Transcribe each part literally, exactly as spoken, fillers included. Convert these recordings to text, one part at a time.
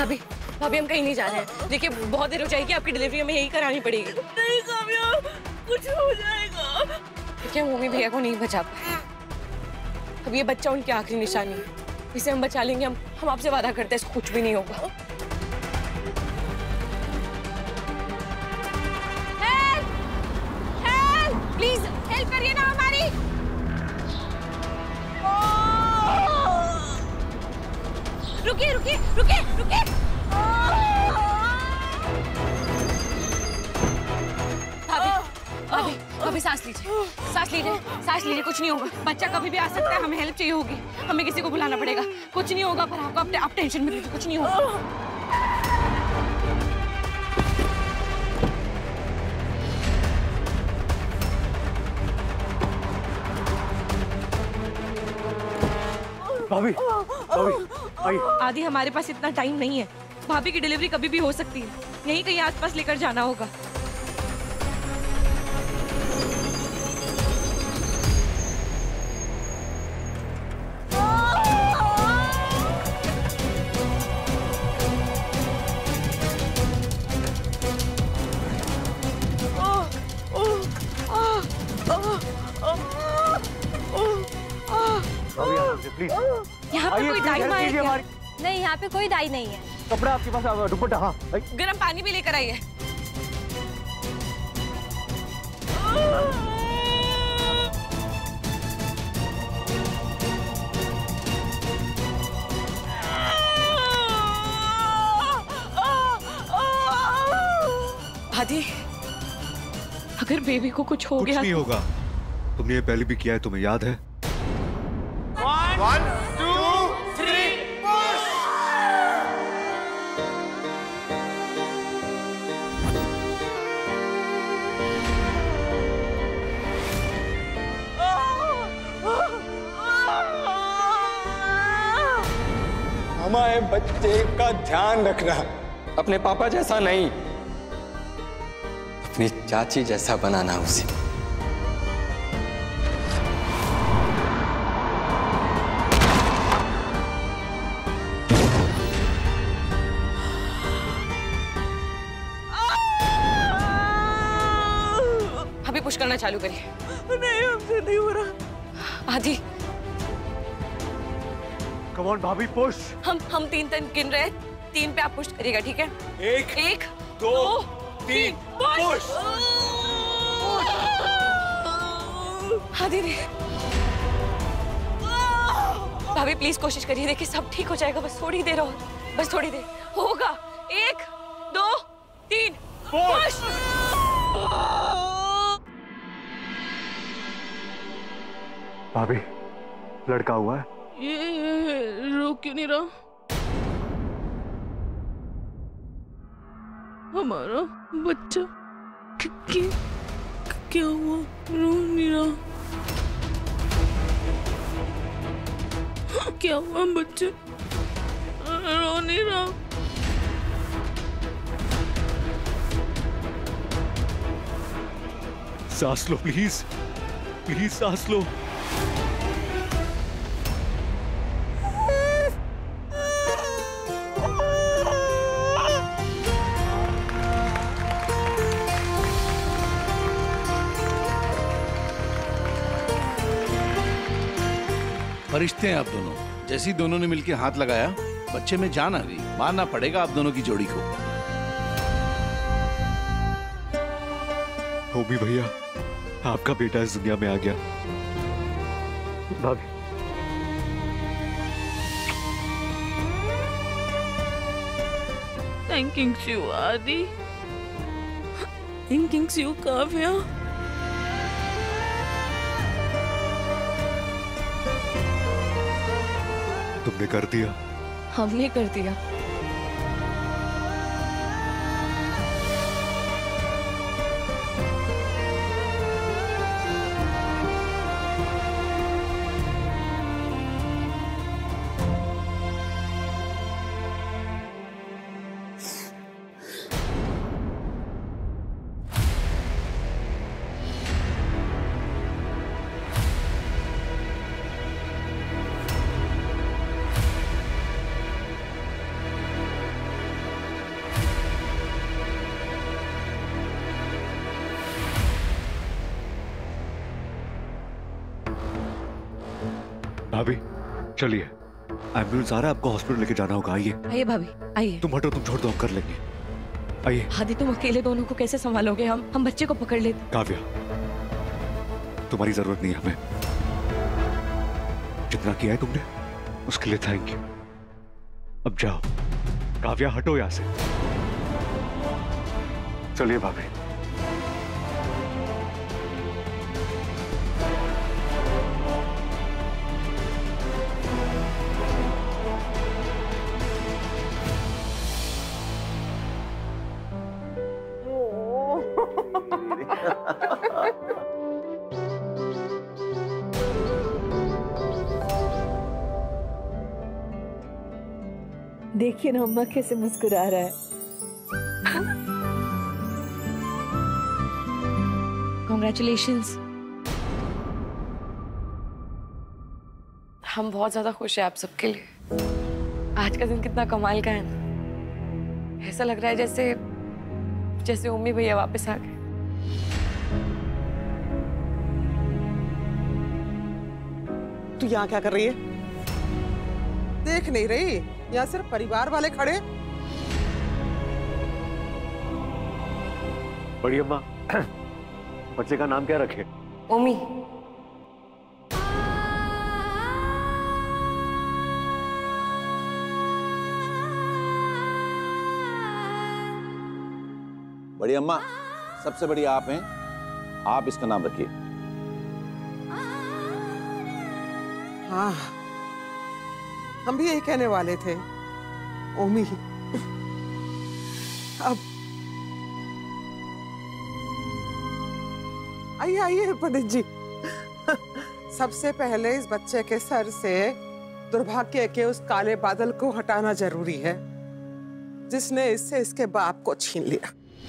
भाभी भाभी हम कहीं नहीं जा रहे हैं। देखिए बहुत देर हो जाएगी, आपकी डिलीवरी हमें यही करानी पड़ेगी। नहीं काव्या, कुछ हो जाएगा। क्या मम्मी भैया को नहीं बचा पाए? अब ये बच्चा उनकी आखिरी निशानी है, इसे हम बचा लेंगे। हम हम आपसे वादा करते हैं इसको कुछ भी नहीं होगा। हेल्प! हेल्प! प्लीज हेल्प करिए ना हमारी। रुकिए रुकिए रुकिए रुकिए। भाभी भाभी भाभी सांस लीजिए, सांस लीजिए, सांस लीजिए। कुछ नहीं होगा, बच्चा कभी भी आ सकता है। हमें हेल्प चाहिए होगी, हमें किसी को बुलाना पड़ेगा। कुछ नहीं होगा पर आपको आप, आप टेंशन में लीजिए, कुछ नहीं होगा। भाभी, भाभी, आइए। आदि हमारे पास इतना टाइम नहीं है। भाभी की डिलीवरी कभी भी हो सकती है, यहीं कहीं आसपास लेकर जाना होगा। प्लीज यहाँ पे कोई दाई मार क्या? नहीं, यहाँ पे कोई दाई नहीं है। कपड़ा आपके पास, दुपट्टा? हाँ, गर्म पानी भी लेकर आइए। आदि अगर बेबी को कुछ हो कुछ गया नहीं तो... होगा। तुमने ये पहले भी किया है, तुम्हें याद है? One, two, three, push! हमारे बच्चे का ध्यान रखना, अपने पापा जैसा नहीं, अपनी चाची जैसा बनाना उसे। पुश करना चालू करिए। नहीं, हमसे नहीं हो रहा। आदि कम ऑन भाभी, पुश। हम हम तीन तक गिन रहे हैं, तीन पे आप पुश करिएगा, ठीक है? एक, एक दो, दो तीन, पुश। आदि भाभी प्लीज कोशिश करिए, देखिए सब ठीक हो जाएगा। बस थोड़ी देर और, बस थोड़ी देर होगा। एक दो तीन, पुश। भाभी लड़का हुआ है? ये रो क्यों नहीं रहा? हमारा बच्चा क्या क्या हुआ? रो नहीं रहा? क्या हुआ बच्चे? रो नहीं रहा? सांस लो प्लीज, प्लीज सांस लो। फरिश्ते हैं आप दोनों। जैसे ही दोनों ने मिलकर हाथ लगाया, बच्चे में जान आ गई। मानना पड़ेगा आप दोनों की जोड़ी को। होमी भैया, आपका बेटा इस दुनिया में आ गया। भाभी thanking you Adi, thanking you Kavya. तुमने कर दिया। हमने कर दिया। भाभी चलिए, एम्बुलेंस आ रहा है, आपको हॉस्पिटल लेके जाना होगा। आइए आइए भाभी आइए। तुम हटो, तुम छोड़ दो, हम कर लेंगे। आइए। आदि तुम अकेले दोनों को कैसे संभालोगे? हम हम बच्चे को पकड़ लेते। काव्या, तुम्हारी जरूरत नहीं है हमें। जितना किया है तुमने उसके लिए थैंक यू। अब जाओ। काव्या हटो यहां से। चलिए भाभी। देखिए ना अम्मा कैसे मुस्कुरा रहा है। कॉन्ग्रेचुलेशंस। हम बहुत ज्यादा खुश हैं आप सबके लिए। आज का दिन कितना कमाल का है ना। ऐसा लग रहा है जैसे जैसे उम्मी भैया वापस आ गए। तू यहाँ क्या कर रही है? देख नहीं रही? यहाँ सिर्फ परिवार वाले खड़े। बड़ी अम्मा, बच्चे का नाम क्या रखे? उम्मी। बड़ी अम्मा, सबसे बड़ी आप हैं, आप इसका नाम रखिए। हाँ, हम भी यही कहने वाले थे। ओमी। अब आइए आइए पंडित जी। सबसे पहले इस बच्चे के सर से दुर्भाग्य के उस काले बादल को हटाना जरूरी है, जिसने इससे इसके बाप को छीन लिया।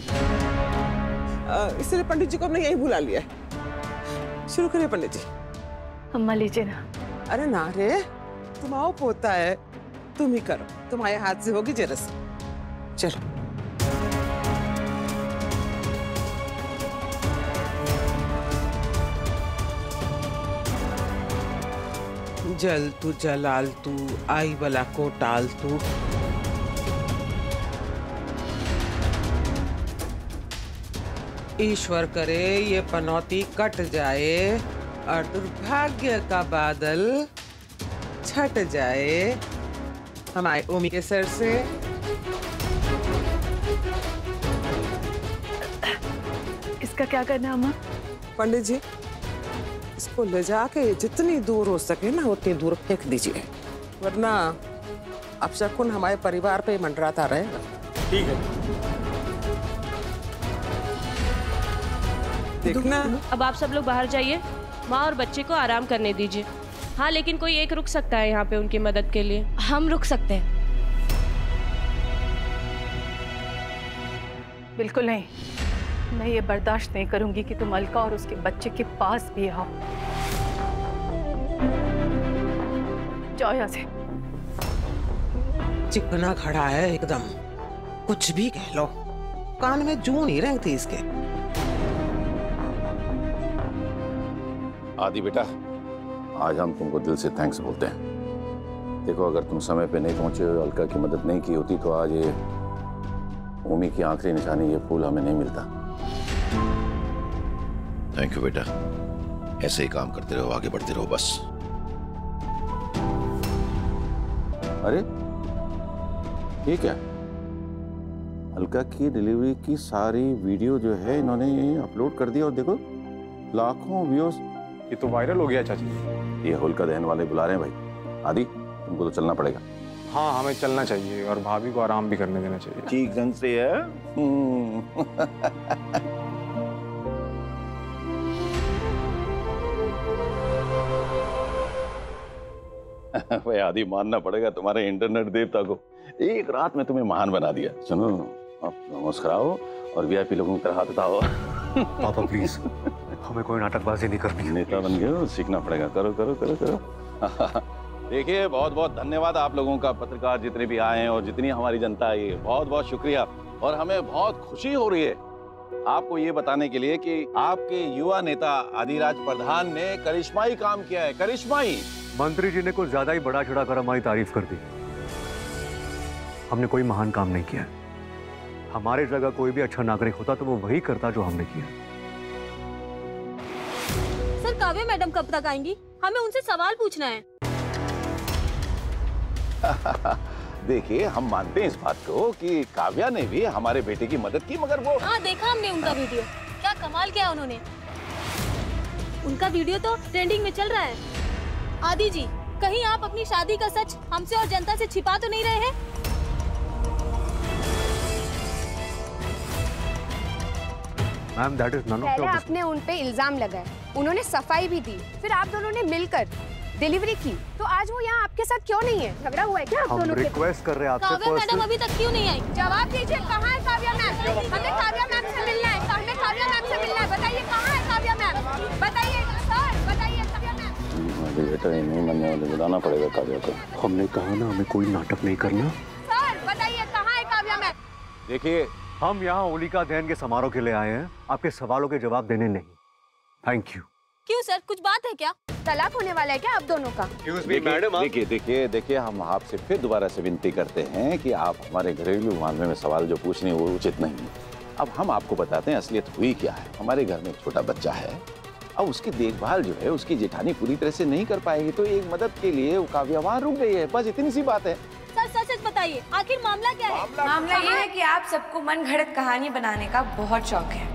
इसलिए पंडित जी को हमने यही बुला लिया है। शुरू करिए पंडित जी। अम्मा लीजिए ना। अरे ना रे, तुम आओ, पोता है, तुम ही करो, तुम्हारे हाथ से होगी जरस। चलो। जल तू जलाल तू, आई बला को टाल तू। ईश्वर करे ये पनौती कट जाए और दुर्भाग्य का बादल छट जाए हमारे ओमी के सर से। इसका क्या करना है अम्मा? पंडित जी, इसको ले जाके जितनी दूर हो सके ना उतनी दूर फेंक दीजिए, वरना अपशकुन हमारे परिवार पे मंडराता रहेगा। ठीक है। देखना। अब आप सब लोग बाहर जाइए, माँ और बच्चे को आराम करने दीजिए। हाँ, लेकिन कोई एक रुक सकता है यहाँ पे उनकी मदद के लिए। हम रुक सकते हैं। बिल्कुल नहीं, मैं ये बर्दाश्त नहीं करूंगी कि तुम अलका और उसके बच्चे के पास भी आओ। जाओ यहाँ से। चिकना खड़ा है एकदम, कुछ भी कह लो, कान में जू नहीं रहती इसके। आदि बेटा, आज हम तुमको दिल से थैंक्स बोलते हैं। देखो, अगर तुम समय पे नहीं पहुंचे और अलका की मदद नहीं की होती तो आज ये ओमी की आखिरी निशानी, ये फूल हमें नहीं मिलता। थैंक यू बेटा, ऐसे ही काम करते रहो, आगे बढ़ते रहो बस। अरे ये क्या? अलका की डिलीवरी की सारी वीडियो जो है इन्होंने अपलोड कर दिया और देखो लाखों व्यूज। ये तो वायरल हो गया चाची। ये होलिका दहन वाले बुला रहे हैं भाई। आदि, तुमको तो चलना पड़ेगा। हाँ, हमें चलना चाहिए और भाभी को आराम भी करने देना चाहिए। ठीक ढंग से है। भाई आदि, मानना पड़ेगा तुम्हारे इंटरनेट देवता को, एक रात में तुम्हें महान बना दिया। सुनो, आप मुस्कुराओ और वीआईपी लोगों की तरह हाथ उठाओ। पापा प्लीज, हमें कोई नाटकबाजी नहीं करनी। नेता बन गए हो, सीखना पड़ेगा। करो करो करो करो। देखिए, बहुत बहुत धन्यवाद आप लोगों का, पत्रकार जितने भी आए हैं और जितनी हमारी जनता आई है, बहुत बहुत शुक्रिया। और हमें बहुत खुशी हो रही है आपको ये बताने के लिए कि आपके युवा नेता आदिराज प्रधान ने करिश्माई काम किया है। करिश्माई मंत्री जी ने कुछ ज्यादा ही बड़ा चढ़ा कर हमारी तारीफ कर दी। हमने कोई महान काम नहीं किया। हमारे जगह कोई भी अच्छा नागरिक होता तो वो वही करता जो हमने किया। सर काव्या मैडम कब तक आएंगी? हमें उनसे सवाल पूछना है। देखिए, हम मानते हैं इस बात को कि काव्या ने भी हमारे बेटे की मदद की, मगर वो हाँ देखा हमने उनका वीडियो, क्या कमाल किया उन्होंने। उनका वीडियो तो ट्रेंडिंग में चल रहा है। आदि जी, कहीं आप अपनी शादी का सच हमसे और जनता से छिपा तो नहीं रहे हैं? Ma'am, that is none of पहले आपने उन पे इल्जाम लगाया, उन्होंने सफाई भी दी, फिर आप दोनों ने मिलकर डिलीवरी की, तो आज वो यहाँ आपके साथ क्यों नहीं है? झगड़ा हुआ है क्या आप दोनों के? रिक्वेस्ट कर रहे हैं आपसे। काव्या मैडम अभी तक क्यों नहीं आई? जवाब दीजिए, कहाँ है काव्या मैम? हमें काव्या मैम से मिलना है, हमें काव्या मैम से मिलना है। बताइए कहाँ है काव्या मैम? बताइए सर, बताइए काव्या मैम। बेटा नहीं मानने वाले, बुलाना पड़ेगा काव्या को। हमने कहा ना, हमें कोई नाटक नहीं करना। सर बताइए कहाँ है काव्या मैम? देखिए, हम यहाँ होलिका दहन के समारोह के लिए आए हैं, आपके सवालों के जवाब देने नहीं। Thank you. क्यों सर, कुछ बात है क्या? तलाक होने वाला है क्या आप दोनों का? देखिए देखिए देखिए हम आपसे फिर दोबारा से विनती करते हैं कि आप हमारे घरेलू मामले में सवाल जो पूछ रहे हैं वो उचित नहीं है। अब हम आपको बताते हैं असलियत हुई क्या है। हमारे घर में एक छोटा बच्चा है, अब उसकी देखभाल जो है उसकी जेठानी पूरी तरह से नहीं कर पाएगी, तो एक मदद के लिए वो काव्या वहाँ रुक गई है, बस इतनी सी बात है। सर सच सच बताइए, आखिर मामला क्या है? मामला ये है कि आप सबको मन घड़त कहानी बनाने का बहुत शौक है।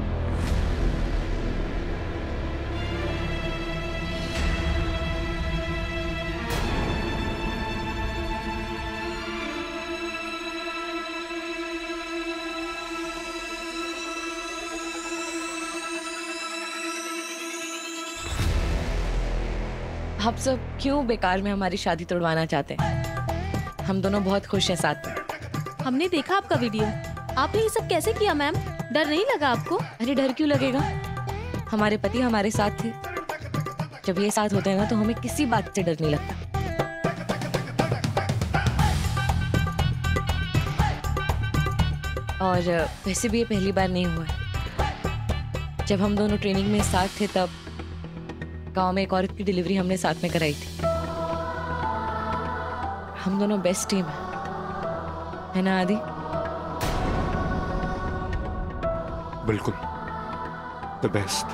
आप सब क्यों बेकार में हमारी शादी तोड़वाना चाहते हैं? हम दोनों बहुत खुश हैं साथ में। हमने देखा आपका वीडियो, आपने ये सब कैसे किया मैम? डर नहीं लगा आपको? अरे डर क्यों लगेगा, हमारे पति हमारे साथ थे। जब ये साथ होते हैं ना तो हमें किसी बात से डर नहीं लगता। और वैसे भी ये पहली बार नहीं हुआ है। जब हम दोनों ट्रेनिंग में साथ थे तब गांव में एक औरत की डिलीवरी हमने साथ में कराई थी। हम दोनों बेस्ट टीम है, है ना आदि? बिल्कुल द बेस्ट।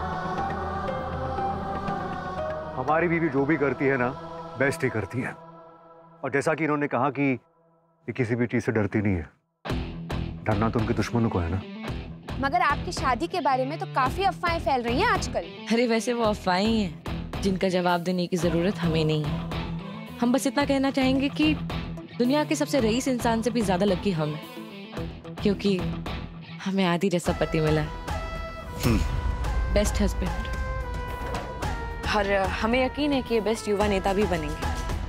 हमारी बीवी जो भी करती है ना, बेस्ट ही करती है। और जैसा कि इन्होंने कहा कि ये किसी भी चीज से डरती नहीं है। डरना तो उनके दुश्मनों को है ना। मगर आपकी शादी के बारे में तो काफी अफवाहें फैल रही हैं आजकल। अरे वैसे वो अफवाहें ही हैं जिनका जवाब देने की जरूरत हमें नहीं है। हम बस इतना कहना चाहेंगे कि दुनिया के सबसे रईस इंसान से भी ज्यादा लकी हम हैं, क्योंकि हमें आदि जैसा पति मिला है, बेस्ट हस्बैंड। और हमें यकीन है कि ये बेस्ट युवा नेता भी बनेंगे।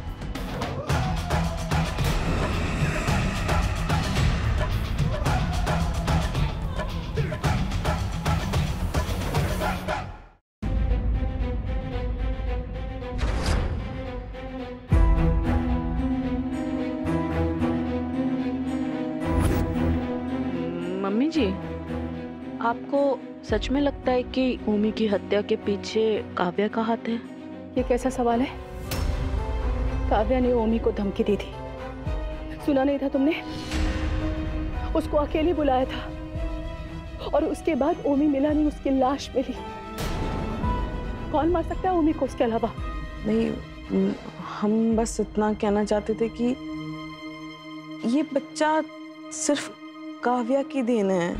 मम्मी जी, आपको सच में लगता है कि ओमी की हत्या के पीछे काव्या का हाथ है? ये कैसा सवाल है? काव्या ने ओमी को धमकी दी थी, सुना नहीं था तुमने? उसको अकेले बुलाया था और उसके बाद ओमी मिला नहीं, उसकी लाश मिली। कौन मार सकता है ओमी को उसके अलावा? नहीं, हम बस इतना कहना चाहते थे कि ये बच्चा सिर्फ काव्या की देन है,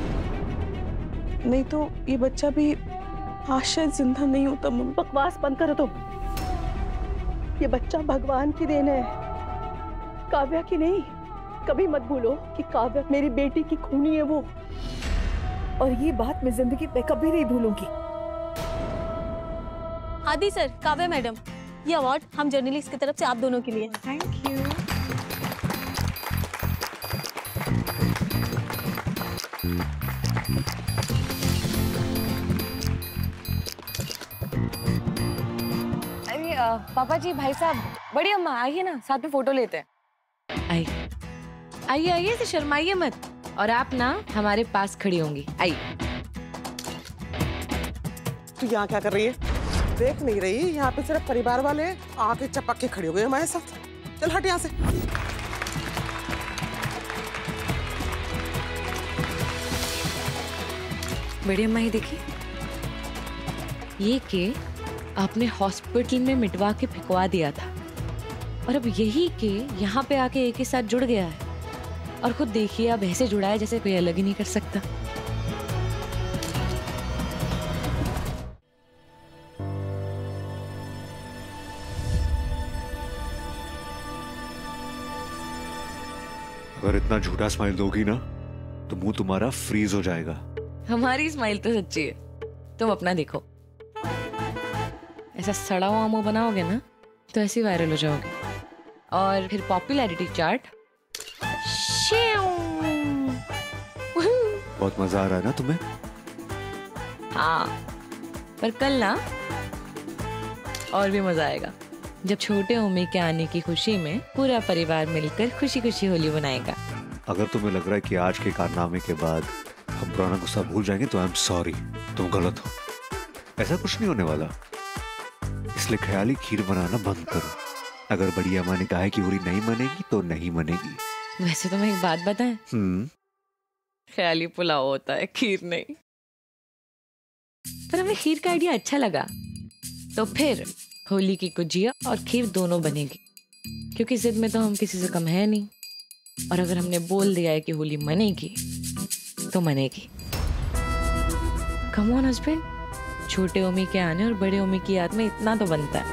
नहीं तो ये बच्चा भी आज शायद जिंदा नहीं होता। बकवास बंद करो तुम। ये बच्चा भगवान की देन है, काव्या की नहीं। कभी मत भूलो कि काव्या मेरी बेटी की खूनी है वो, और ये बात मैं जिंदगी में कभी नहीं भूलूंगी। आदि सर, काव्या मैडम, ये अवार्ड हम जर्नलिस्ट की तरफ से आप दोनों के लिए। Thank you. अरे पापा जी, भाई साहब, बड़ी अम्मा आइए ना, साथ में फोटो लेते हैं। आइए आइए आइए, से शर्माइए मत। और आप ना हमारे पास खड़ी होंगी। आइए। तू यहाँ क्या कर रही है? देख नहीं रही, यहाँ पे सिर्फ परिवार वाले आके चपक के खड़े हो गए हमारे साथ। चल हट यहाँ से। बड़ी अम्मा ही देखिए, ये के आपने हॉस्पिटल में मिटवा के फिकवा दिया था और अब यही के यहाँ पे आके एक ही साथ जुड़ गया है और खुद देखिए अब ऐसे जुड़ा है जैसे कोई अलग ही नहीं कर सकता। अगर इतना झूठा स्माइल दोगी ना तो मुंह तुम्हारा फ्रीज हो जाएगा। हमारी स्माइल तो सच्ची है, तुम अपना देखो। ऐसा सड़ा हुआ मुंह बनाओगे ना तो ऐसे वायरल हो जाओगे और फिर पॉपुलैरिटी चार्ट। बहुत मजा आ रहा है ना तुम्हें? हाँ, पर कल ना और भी मजा आएगा जब छोटे ओमी के आने की खुशी में पूरा परिवार मिलकर खुशी खुशी होली मनाएगा। अगर तुम्हें लग रहा है कि आज के कारनामे के बाद हम पुराना गुस्सा भूल जाएंगे तो आई एम सॉरी, तुम गलत हो। ऐसा कुछ नहीं होने वाला, इसलिए ख्याली खीर बनाना बंद करो। अगर बड़ी अम्मा ने कहा है कि होली नहीं मनेगी तो नहीं मनेगी। वैसे तो मैं एक बात बताएं, हम्म, ख्याली पुलाव होता है, खीर नहीं। पर हमें खीर का आइडिया अच्छा लगा, तो फिर होली की गुजिया और खीर दोनों बनेगी, क्योंकि जिद में तो हम किसी से कम है नहीं। और अगर हमने बोल दिया है कि होली मनेगी तो मनेगी। कम ऑन हस्बैंड, छोटे ओमी के आने और बड़े ओमी की याद में इतना तो बनता है।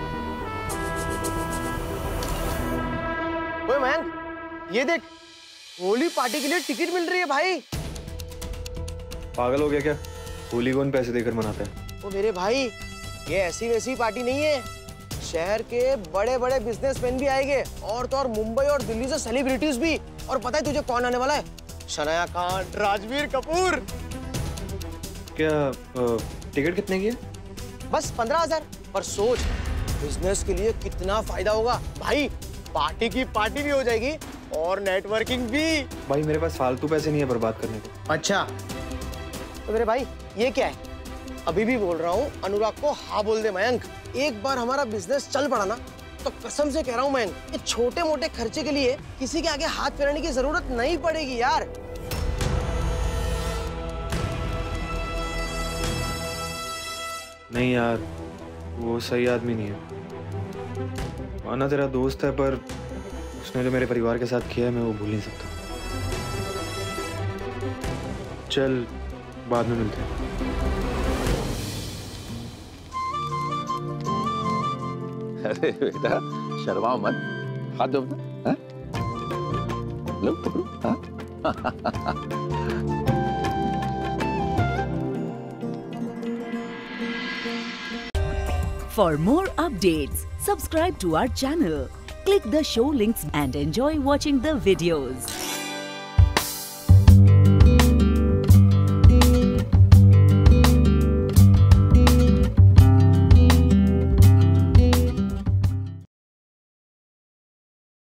ओए मैन, ये देख, होली पार्टी के लिए टिकट मिल रही है भाई। पागल हो गया क्या? होली कौन पैसे देकर मनाता है? ओ मेरे भाई, ये ऐसी वैसी पार्टी नहीं है। शहर के बड़े बड़े बिजनेसमैन भी आएंगे और तो और मुंबई और दिल्ली से सेलिब्रिटीज भी। और पता है तुझे कौन आने वाला है? शनाया खान, राजवीर कपूर। क्या टिकट कितने की है? बस पंद्रह हजार। पर सोच, बिजनेस के लिए कितना फायदा होगा भाई। पार्टी की पार्टी भी हो जाएगी और नेटवर्किंग भी। भाई मेरे पास फालतू पैसे नहीं है बर्बाद करने को। अच्छा तो मेरे भाई, ये क्या है? अभी भी बोल रहा हूँ, अनुराग को हाँ बोल दे मयंक। एक बार हमारा बिजनेस चल पड़ा ना तो कसम से कह रहा हूँ मयंक, ये छोटे मोटे खर्चे के लिए किसी के आगे हाथ फैलाने की जरूरत नहीं पड़ेगी यार। नहीं यार, वो सही आदमी नहीं है। माना तेरा दोस्त है, पर उसने जो मेरे परिवार के साथ किया है मैं वो भूल नहीं सकता। चल बाद में मिलते हैं। अरे बेटा शर्मा मत, हाथ दो ना। लो पकड़ो। हाँ? For more updates, subscribe to our channel, click the show links and enjoy watching the videos.